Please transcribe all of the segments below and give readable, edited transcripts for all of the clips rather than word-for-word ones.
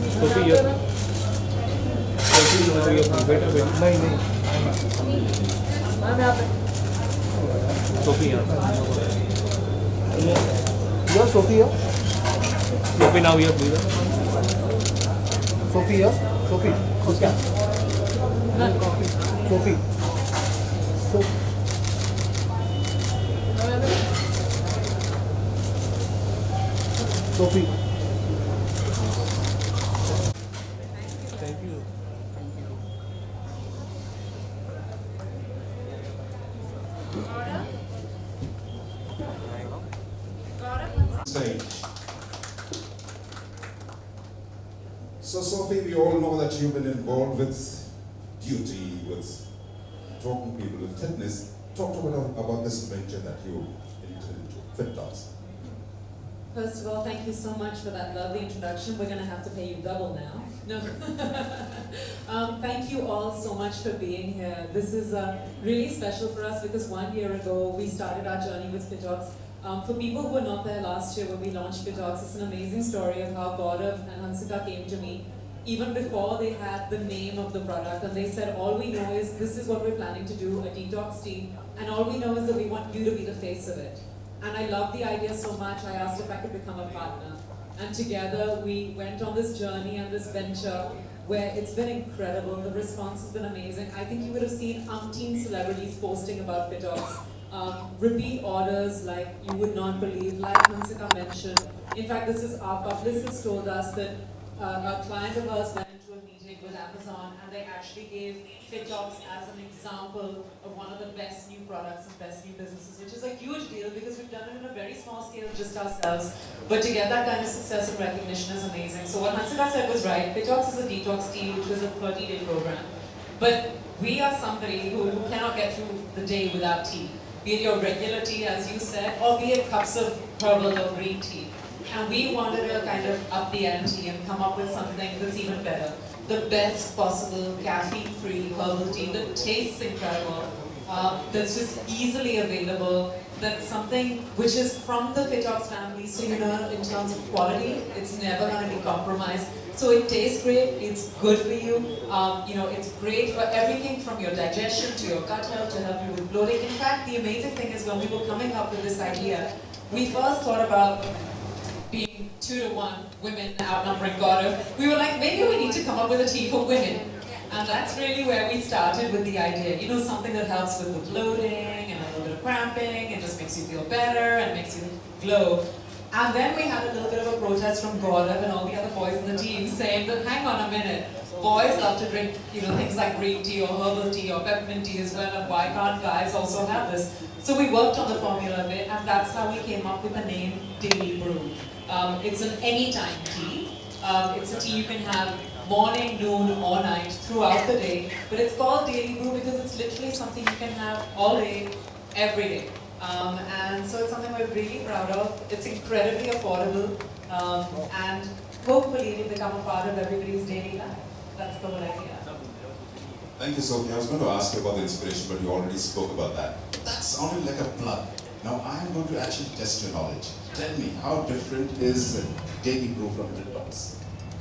Sophie, you're Sophie, now you're wait a minute. नहीं Sophie, yeah. Yeah, Sophie, yeah. Sophie, now you're please. Sophie, yeah. Sophie. Sophie. Sophie. Sophie. Thank you. Stage. So Sophie, we all know that you've been involved with duty, with talking people with fitness. Talk to me about this venture that you entered into, Fit Talks. First of all, thank you so much for that lovely introduction. We're going to have to pay you double now. No. Thank you all so much for being here. This is really special for us because 1 year ago we started our journey with FitTalks. For people who were not there last year when we launched FitTalks, it's an amazing story of how Gaurav and Hansika came to me even before they had the name of the product, and they said, all we know is this is what we're planning to do, a detox tea, and all we know is that we want you to be the face of it. And I loved the idea so much, I asked if I could become a partner. And together we went on this journey and this venture where it's been incredible. The response has been amazing. I think you would have seen umpteen celebrities posting about FitTalks. Repeat orders like you would not believe, like Hansika mentioned. In fact, this is our publicist told us that a client of ours went into a meeting with Amazon and they actually gave FitTalks as an example of one of the best new products and best new businesses, which is a huge deal because we've done it in a very small scale just ourselves. But to get that kind of success and recognition is amazing. So what Hansika said was right. FitTalks is a detox tea, which was a 30-day program. But we are somebody who cannot get through the day without tea. Be it your regular tea, as you said, or be it cups of herbal or green tea. And we wanted to kind of up the ante and come up with something that's even better. The best possible caffeine-free herbal tea that tastes incredible, that's just easily available, that's something which is from the FitTalks family, so you know in terms of quality, it's never going to be compromised. So it tastes great, it's good for you, you know, it's great for everything from your digestion to your gut health to help you with bloating. In fact, the amazing thing is when we were coming up with this idea, we first thought about being 2-to-1 women outnumbering Gaurav. We were like, maybe we need to come up with a tea for women. And that's really where we started with the idea. You know, something that helps with the bloating and a little bit of cramping and just makes you feel better and makes you glow. And then we had a little bit of a protest from Gaurav and all the other boys in the team saying that, hang on a minute, boys love to drink, you know, things like green tea or herbal tea or peppermint tea as well, and why can't guys also have this? So we worked on the formula a bit, and that's how we came up with the name Daily Brew. It's an anytime tea. It's a tea you can have morning, noon, or night throughout the day. But it's called Daily Brew because it's literally something you can have all day, every day. And so it's something we're really proud of. It's incredibly affordable, and hopefully it'll become a part of everybody's daily life. That's the whole idea. Thank you, Sophie. I was going to ask you about the inspiration, but you already spoke about that. That sounded like a plug. Now I'm going to actually test your knowledge. Tell me, how different is Daily Brew from FitTalks?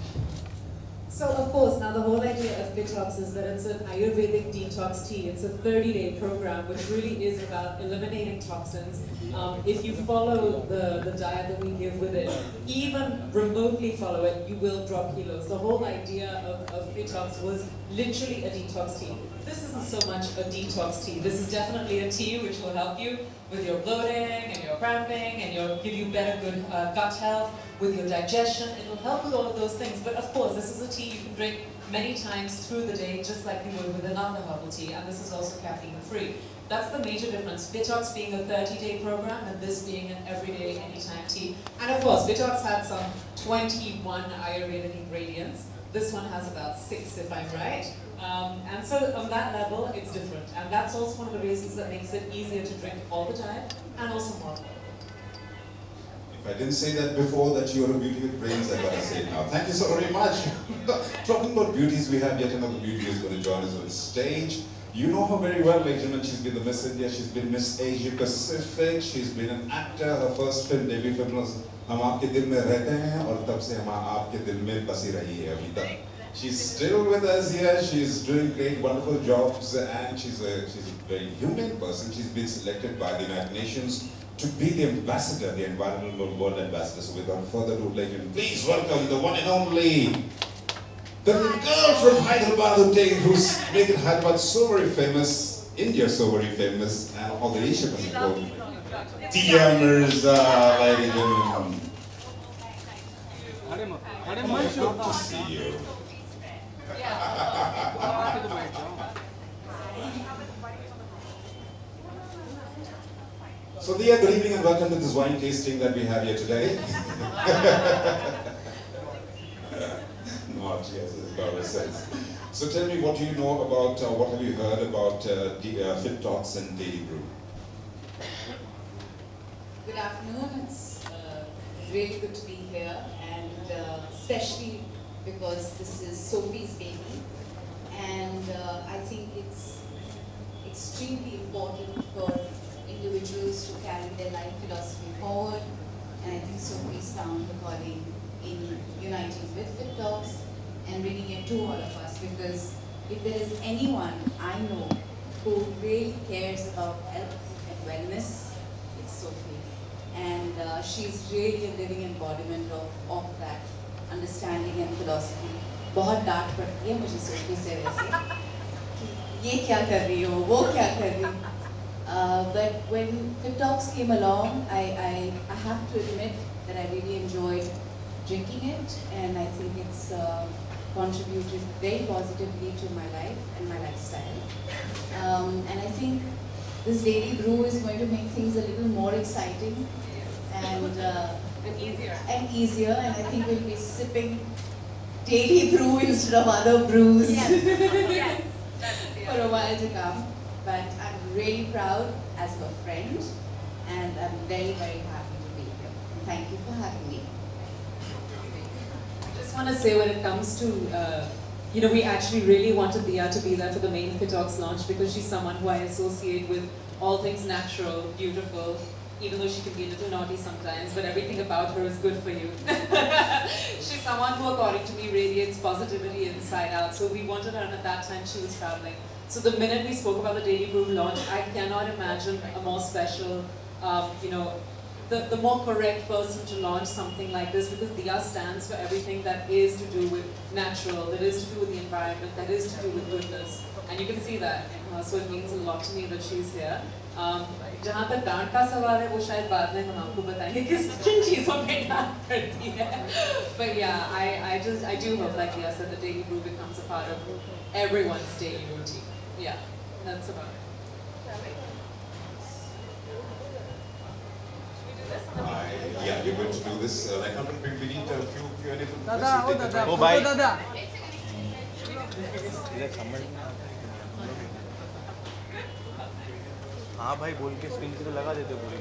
So of course, now the whole idea of FitTalks is that it's an Ayurvedic detox tea. It's a 30-day program which really is about eliminating toxins. If you follow the diet that we give with it, even remotely follow it, you will drop kilos. The whole idea of FitTalks was literally a detox tea. This isn't so much a detox tea. This is definitely a tea which will help you with your bloating and your cramping and give you better good gut health, with your digestion. It will help with all of those things. But of course, this is a tea you can drink many times through the day, just like you would with another herbal tea. And this is also caffeine-free. That's the major difference. FitTalks being a 30-day program and this being an everyday, anytime tea. And of course, FitTalks had some 21 Ayurvedic ingredients. This one has about 6, if I'm right. And so on that level, it's different. And that's also one of the reasons that makes it easier to drink all the time and also more. If I didn't say that before, that you're a beauty with brains, I gotta say it now. Thank you so very much. Talking about beauties, we have yet another beauty who's going to join us on the stage. You know her very well, ladies and gentlemen. She's been the Miss India, she's been Miss Asia Pacific, she's been an actor. Her first film, debut film was हम आपके दिल में रहते हैं और तब से हम आपके दिल में बसी रही है अभी तक. She's still with us here. She's doing great, wonderful jobs, and she's a very human person. She's been selected by the United Nations to be the ambassador, the environmental world ambassador. So without further ado, ladies and please welcome the one and only, the girl from Hyderabad who's making Hyderabad so very famous, India so very famous, and all the Asia Pacific world. Tia Mirza, ladies and gentlemen. Good to see you. So Dia, good evening and welcome to this wine tasting that we have here today. Not yes, as Gaurav says. So tell me, what do you know about, what have you heard about Fit Talks and Daily Brew? Good afternoon. It's really good to be here, and especially because this is Sophie's baby, and I think it's extremely important for individuals to carry their life philosophy forward, and I think Sophie's found the calling in uniting with Fit Talks and bringing it to all of us, because if there is anyone I know who really cares about health and wellness, it's Sophie, and she's really a living embodiment of that understanding and philosophy. बहुत डांट पड़ती है मुझे Sophie से वैसे कि ये क्या कर रही हो, वो क्या कर रही हो. But when Fit Talks came along, I have to admit that I really enjoyed drinking it, and I think it's contributed very positively to my life and my lifestyle. And I think this daily brew is going to make things a little more exciting and easier, and I think we'll be sipping daily brew instead of other brews Yes. for a while to come. But I'm really proud as her friend, and I'm very, very happy to be here. Thank you for having me. I just want to say, when it comes to, we actually really wanted Dia to be there for the main Fit Talks launch, because she's someone who I associate with all things natural, beautiful, even though she can be a little naughty sometimes, but everything about her is good for you. She's someone who, according to me, radiates positivity inside out. So we wanted her, and at that time she was traveling. So the minute we spoke about the Daily Brew launch, I cannot imagine a more special, the more correct person to launch something like this, because Dia stands for everything that is to do with natural, that is to do with the environment, that is to do with goodness. And you can see that. So it means a lot to me that she's here. जहाँ तक डांट का सवाल है, वो शायद बाद में हम आपको बताएंगे किन चीज़ों पे डांट पड़ती है. But yeah, I do hope, like Dia said, the Daily Brew becomes a part of everyone's daily routine. Yeah, that's about it. Yeah, you're going to do this. Like, we need a few different. Dada, Oh, bye. Dada. हाँ भाई बोल के screen पे लगा देते पूरी.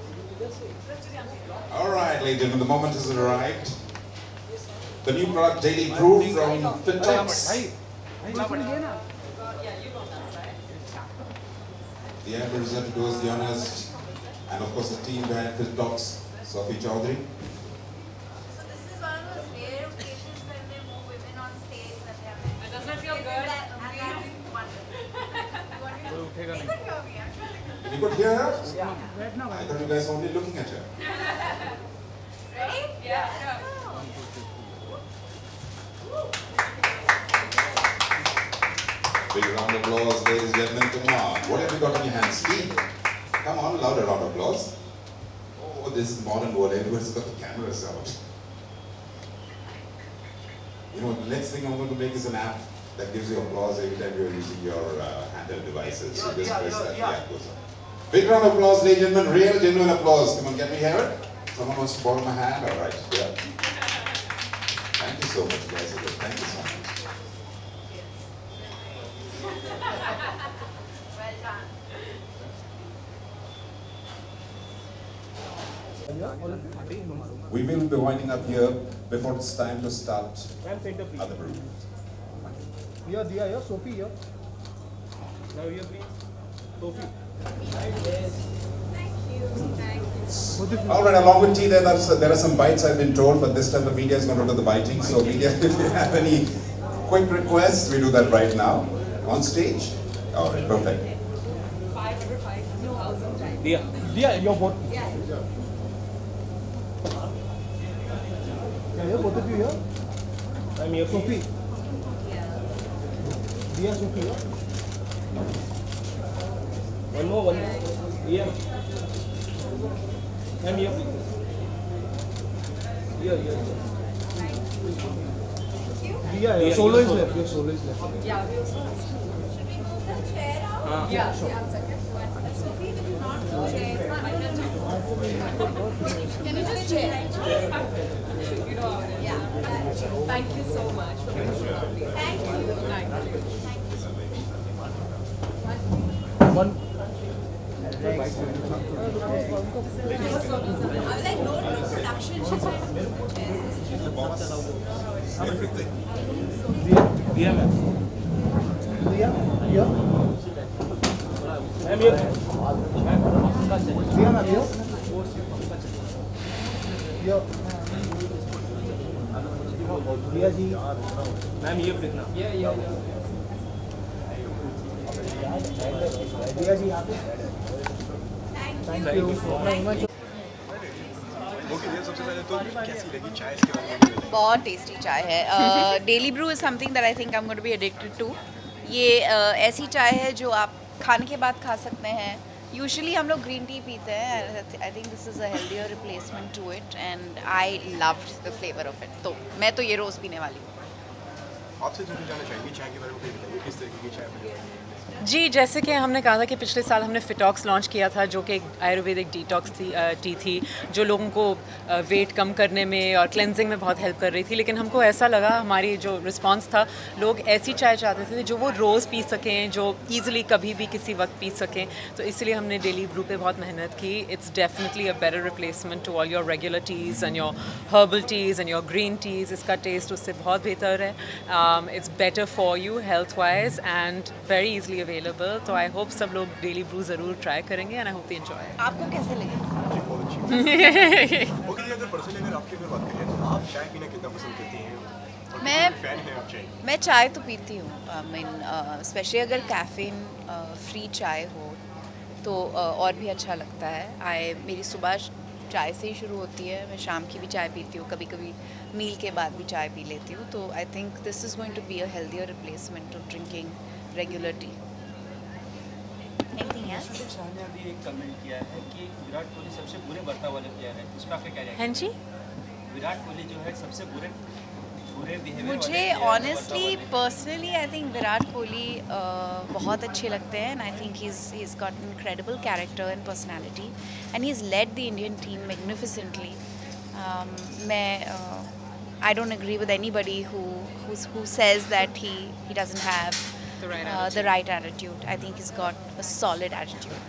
All right, ladies and gentlemen, the moment has arrived. The new product, Daily Brew from Fit Talks. The ambassador to do us the honors, and of course the team behind Fit Talks, Sophie Choudhary. So this is one of those rare occasions when there are more women on stage that they have. Doesn't it feel good? And that's wonderful. You could hear me, actually. You could hear her? Yeah. I thought you guys were only looking at her. Ready? Yeah. Big round of applause, ladies and gentlemen. Come on. What have you got in your hands? Tea? Come on, louder round of applause. Oh, this is modern world. Everyone's got the cameras out. You know, the next thing I'm going to make is an app that gives you applause every time you're using your handheld devices. So just press that. Yeah, it goes on. Big round of applause, ladies and gentlemen. Real, genuine applause. Come on, can we hear it? Someone wants to borrow my hand? All right. Yeah. Thank you so much, guys. Thank you so much. Well done. We will be winding up here before it's time to start other brew. Here, Dia, here, Sophie, here. Now here please. Sophie. Thank you. All right, along with tea, there are some bites I've been told, but this time the media is going to do the biting. So media, if you have any quick requests, we do that right now. On stage? All right, perfect. 5,000 times. Dia, you're both. Yeah, here, both of you here. I'm here. Sophie. Dia, Sophie here. One more. Yeah. I'm here. Here. Dia, your solo is left. Your solo is left. Yeah, we also have. Should we move the chair out? Yeah, sure. 1 second. Sophie, will you not go there? It's not like Can you just chair? You know how it is. Yeah. Thank you so much for being so lovely. Thank you. Thank you. One. I was like, no production. She's trying to move the chairs. Dia, ma'am. Dia, here. I'm here. Dia, ma'am, here. Here. Dia ji. I'm here, Pritna. Dia ji, यहाँ पे. Thank you very much. बहुत tasty चाय है. Daily Brew is something that I think I am going to be addicted to. ये ऐसी चाय है जो आप खाने के बाद खा सकते हैं. यूजुअली हम लोग ग्रीन टी पीते हैं. I think this is a healthier replacement to it and I loved the flavour of it. तो मैं तो ये रोज़ पीने वाली हूँ. आपसे जानना चाहेंगे चाय के बारे में बताइए किस तरीके की चाय बनी. जी, जैसे कि हमने कहा था कि पिछले साल हमने फिटॉक्स लॉन्च किया था, जो कि एक आयुर्वेदिक डिटॉक्स टी थी जो लोगों को वेट कम करने में और क्लेंजिंग में बहुत हेल्प कर रही थी. लेकिन हमको ऐसा लगा, हमारी जो रिस्पांस था, लोग ऐसी चाय चाहते थे जो वो रोज़ पी सकें, जो ईज़िली कभी भी किसी वक्त पी सकें. तो इसलिए हमने डेली ब्रू पे बहुत मेहनत की. It's definitely a better replacement to all your regular teas and your herbal teas and your green teas. इसका टेस्ट उससे बहुत बेहतर है. It's better for you health wise and very easily available. तो आई होप सब लोग Daily Brew ज़रूर try करेंगे and I hope they enjoy. आपको कैसे लगे? ओके जी, अगर पर्सनली अगर आपकी अगर बात करें तो आप चाय पीना कितना पसंद करती हैं? और मैं- कितनी फैन हैं आप चाय? मैं चाय तो पीती हूँ. आई मीन स्पेशली अगर कैफ़ीन फ्री चाय हो तो और भी अच्छा लगता है. मेरी सुबह चाय से ही शुरू होती है. मैं शाम की भी चाय पीती हूँ, कभी कभी मील के बाद भी चाय पी लेती हूँ. तो I think this is going to be a healthier replacement to drinking regular tea. Anything else? Shah ने अभी एक कमेंट किया है कि विराट कोहली सबसे बुरे बर्ताव वाले प्लेयर है. इस पर आपका क्या हाँ जी. विराट कोहली जो है सबसे बुरे बिहेवियर मुझे honestly personally I think Virat Kohli बहुत अच्छे लगते हैं. And I think he is got incredible character and personality and he is led the Indian team magnificently. मैं I don't agree with anybody who says that he doesn't have the right attitude. I think he's got a solid attitude.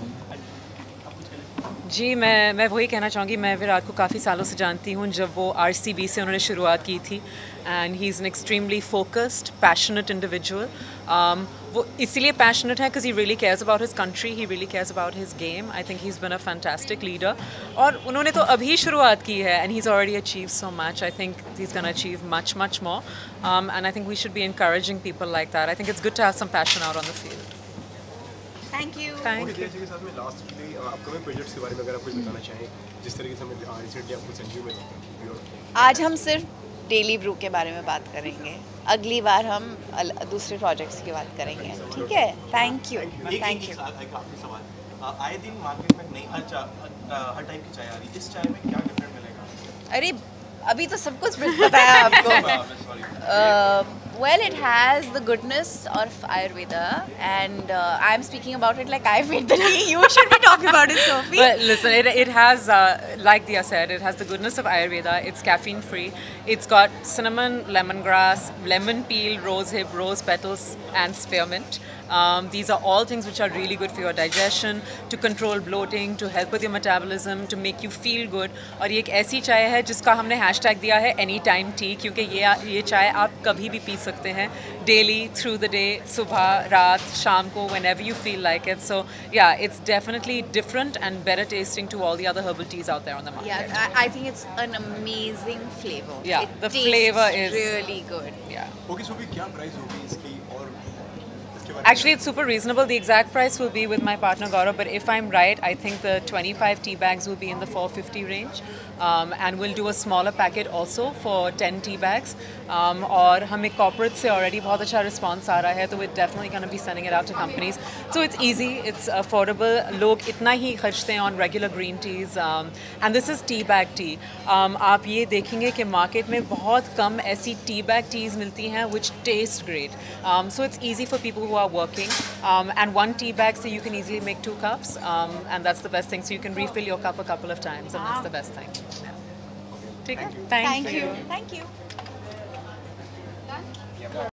जी, मैं वही कहना चाहूँगी. मैं विराट को काफ़ी सालों से जानती हूँ, जब वो RCB से उन्होंने शुरुआत की थी. And he is an extremely focused passionate individual. वो इसीलिए पैशनेट है because he really cares about his country, he really cares about his game. I think he is been a fantastic leader. और उन्होंने तो अभी शुरुआत की है and he is already achieve so much. I think he is gonna achieve much more. And I think we should be encouraging people like that. I think it's good to have some passion out on the field. Thank you. Thank okay you. जी, इसी के साथ में lastly upcoming projects के बारे में अगर आप कुछ बताना चाहें, जिस तरीके से हमें रिसेंटली आपको संजीव में आज हम सिर्फ डेली ब्रू के बारे में बात करेंगे. अगली बार हम दूसरे प्रोजेक्ट्स की बात करेंगे. ठीक है? Thank you. Thank you. एक आखिरी सवाल. आए दिन मार्केट में नई हर टाइप की चाय आ रही है. इस चाय में क्या डिफरेंट मिलेगा? अरे अभी तो सब कुछ बताया आपको. Well, it has the goodness of Ayurveda, and I'm speaking about it like I made the tea. You should be talking about it, Sophie. But listen, it has, like Dia said, it has the goodness of Ayurveda. It's caffeine free. It's got cinnamon, lemongrass, lemon peel, rose hip, rose petals, and spearmint. These are all things which are really good for your digestion, to control bloating, to help with your metabolism, to make you feel good. और ये एक ऐसी चाय है जिसका हमने hashtag दिया है anytime tea, क्योंकि ये चाय आप कभी भी पी सकते हैं, daily, through the day, सुबह, रात, शाम को, whenever you feel like it. So yeah, it's definitely different and better tasting to all the other herbal teas out there on the market. Yeah, I think it's an amazing flavor. Yeah, it the tastes flavor is really good. Yeah. Okay so भी क्या price होगी इसकी और इसके बारे में Actually, it's super reasonable. The exact price will be with my partner Gaurav, but if I'm right, I think the 25 tea bags will be in the 450 range. And we'll do a smaller packet also for 10 tea bags. और हमें corporate से already बहुत अच्छा response आ रहा है, तो we're definitely going to be sending it out to companies. So it's easy, it's affordable. लोग इतना ही खर्चते हैं on regular green teas. And this is tea bag tea. आप ये देखेंगे कि market में बहुत कम ऐसी tea bag teas मिलती हैं which taste great. So it's easy for people who are working. And one tea bag, so you can easily make 2 cups. And that's the best thing. So you can refill your cup a couple of times, and that's the best thing. Yeah. Take it. Thank you. Thank you.